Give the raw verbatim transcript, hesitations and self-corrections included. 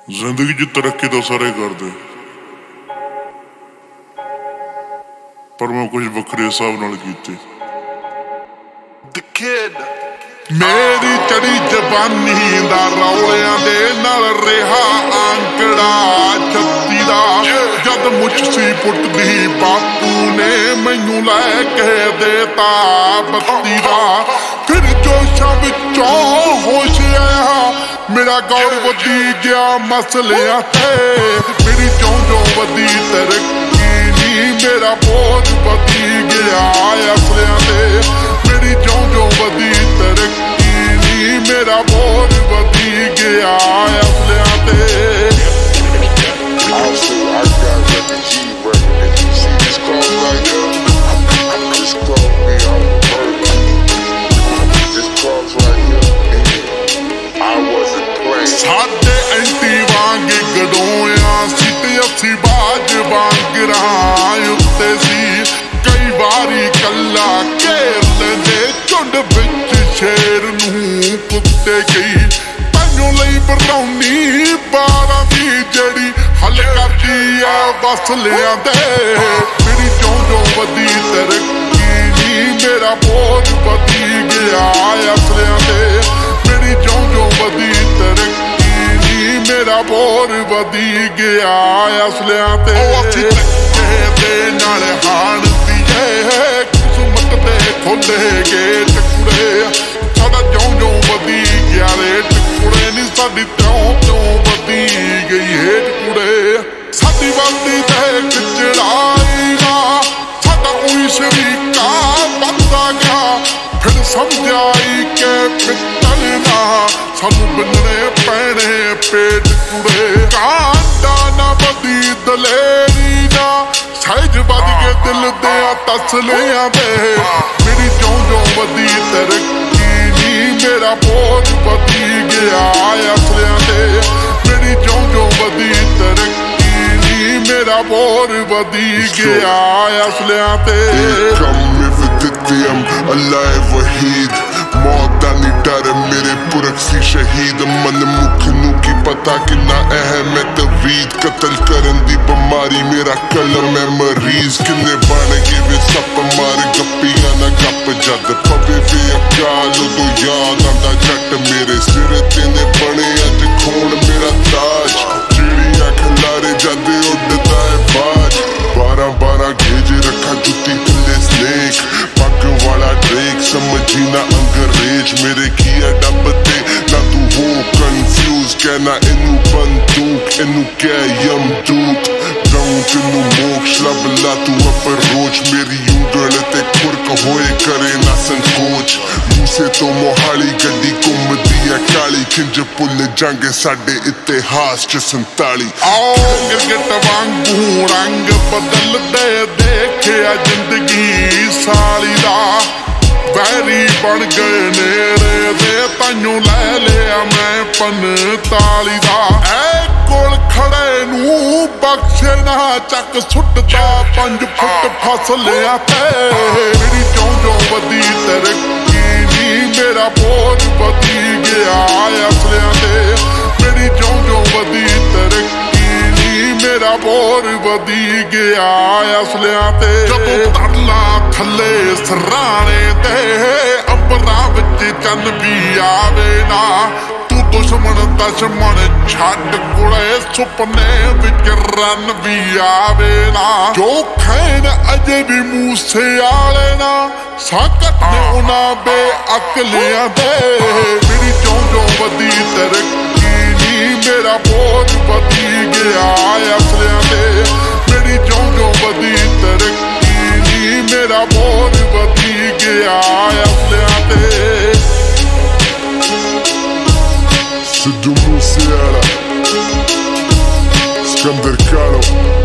जिंदगी च तरक्की तो सारे करते, पर मैं कुछ वखरे हिसाब नाल कीते। मेरी चढ़ी जवानी दा रौलियां दे नाल रहा आंकड़ा छत्ती दा, जद मुझ सी पुटदी बापू ने मैनू लैके देता बत्ती दा। फिर जोशां विचों होश आया, मेरा गौर वधी गया मसलियां ते। मेरी चौं चौं वधी तरक्की नी, मेरा बोझ वधी गया असलियां ते। मेरी चौं चौं वधी तरक्की नी, मेरा बोझ वधी गया असलियां ते। साडे एंटी वांग गडोया सी ते असी बाज वांग राह उत्ते सी। कई बारी कला घेर लेंदे झुंड विच शेर नूं कुत्ते गई। तैनूं लई बरौनी बारां दी जड़ी हल करदी आ वसलियां दे। मेरी चौं चौं वधी तरक्की नी, मेरा बोझ वधी गया असलियां दे। मेरी चौं चौं वधी तरक्की नी, मेरा बोझ वधी गया असलियां ते। दे नाल हाण दिए किस्मत दे खोले गेट कुड़े, साडा चौं चौं वधी गया रेट कुड़े नी। साडी चौं चौं वधी गई हेट कुड़े, साडी वधी ते खिचड़ाई ना, साडा उही शरीका बनदा गया। फिर समझाई के पित्तल ना, सानू बनने पैने पेट कुड़े। कांटा ना वधी दलेरी ना, सहज वध के दिल दे तसलियां दे। मेरी चौं चौं वधी तरक्की नी, मेरा बोझ वधी गया असलियां दे। मेरी चौं चौं वधी तरक्की नी, मेरा बोझ वधी गया असलियां ते। alive वहीद मौत दा नी डर, मेरे पुरख सी शहीद। मन मुख नू की पता किन्ना अहम है तवीद। कतल करन दी बमारी मेरा कलम है मरीज। किन्ने बन गए वे सप मार गप्पियां ना गप, जद पवे वे अकाल उदों याद आंदा जट। मेरे सिर ते ने बने अज खून मेरा ताज, चिड़िया खिलारे जद उड़दा है बाज। बारह बारह घेज रखा जुत्ती थल्ले स्नेक, पग वाला ड्रेक समझी ना अंग्रेज। मेरे किया डब ते ना तू हो कंफ्यूज, कहना इनू बंदूक इनू क्या यमदूत। जाऊं तेनू मोक्ष लब ला तू अप्रोच, मेरी ਉਂਗਲ ते खुरक होए करे ना संकोच। मूसे तो मोहाली गड्डी घुमदी है काली, खिंज पुल जंग साडे इतिहास च संताली। आओ गिरगिट वांगू रंग बदलदे देखिया जिंदगी साली दा। वैरी बन गए नेड़े दे, तैनूं लै लिया मैं पंताली दा। ऐ कोल खड़े नूं बख्शे ना चक सुटदा पंज फुट फसलियां ते। मेरी चौं चौं वधी तरक्की नी, मेरा बोझ वधी गया असलियां ते। मेरी चौं चौं वधी तरक्की नी, मेरा बोझ वधी गया असलियां ते। जदों तरला थल्ले सराणे ते, अंबरां विच चन्न भी आवे ना। तू दुश्मन दुश्मन छड्ड कुड़े, सुपने विच रन भी आवे ना। जो खैन अजे भी मूसे आले ना, साकट ने उन्हां बेअकलियां दे। मेरी चौं चौं वधी तरक्की नी, मेरा बोझ वधी गया असलियां दे। मेरी चौं चौं वधी तरक्की नी, मेरा बोझ वधी गया असलियां ते। सिद्धू मूसेवाला, सिकंदर कालो।